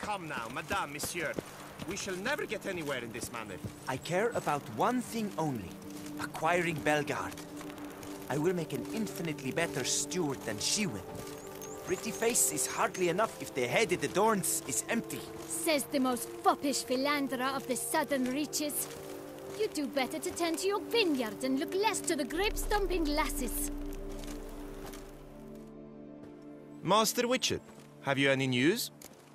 Come now, madame, monsieur. We shall never get anywhere in this manner. I care about one thing only. Acquiring Belgard. I will make an infinitely better steward than she will. Pretty face is hardly enough if the head of the Dorns is empty. Says the most foppish philanderer of the southern reaches. You do better to tend to your vineyard and look less to the grape-stomping lasses. Master Witcher, have you any news?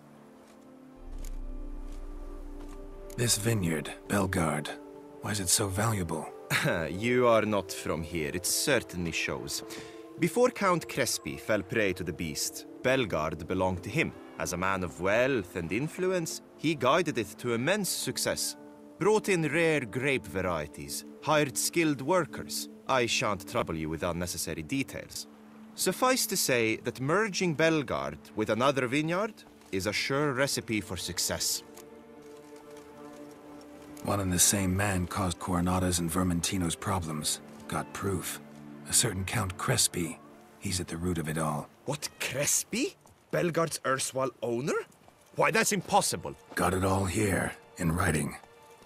This vineyard, Belgard, why is it so valuable? You are not from here, it certainly shows. Before Count Crespi fell prey to the beast, Belgard belonged to him. As a man of wealth and influence, he guided it to immense success. Brought in rare grape varieties, hired skilled workers. I shan't trouble you with unnecessary details. Suffice to say that merging Belgard with another vineyard is a sure recipe for success. One and the same man caused Coronata's and Vermentino's problems. Got proof. A certain Count Crespi. He's at the root of it all. What, Crespi? Belgard's erstwhile owner? Why, that's impossible. Got it all here, in writing.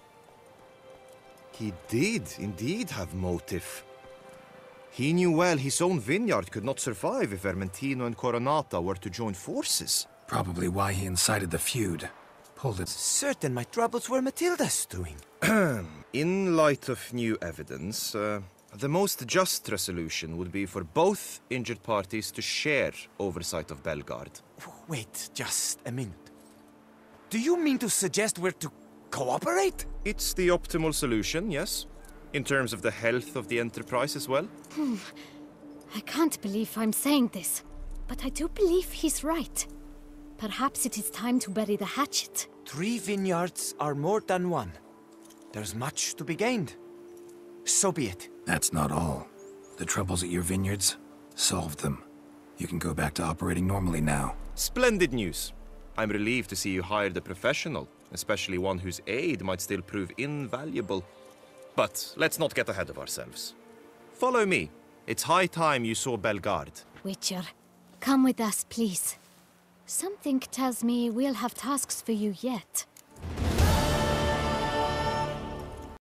He did indeed have motive. He knew well his own vineyard could not survive if Vermentino and Coronata were to join forces. Probably why he incited the feud. Pulled it. Certain my troubles were Matilda's doing. In light of new evidence, the most just resolution would be for both injured parties to share oversight of Belgard. Wait, just a minute. Do you mean to suggest we're to cooperate? It's the optimal solution, yes. In terms of the health of the enterprise as well. I can't believe I'm saying this, but I do believe he's right. Perhaps it is time to bury the hatchet. 3 vineyards are more than one. There's much to be gained. So be it. That's not all. The troubles at your vineyards? Solved them. You can go back to operating normally now. Splendid news. I'm relieved to see you hired a professional, especially one whose aid might still prove invaluable. But let's not get ahead of ourselves. Follow me. It's high time you saw Belgard. Witcher, come with us, please. Something tells me we'll have tasks for you yet.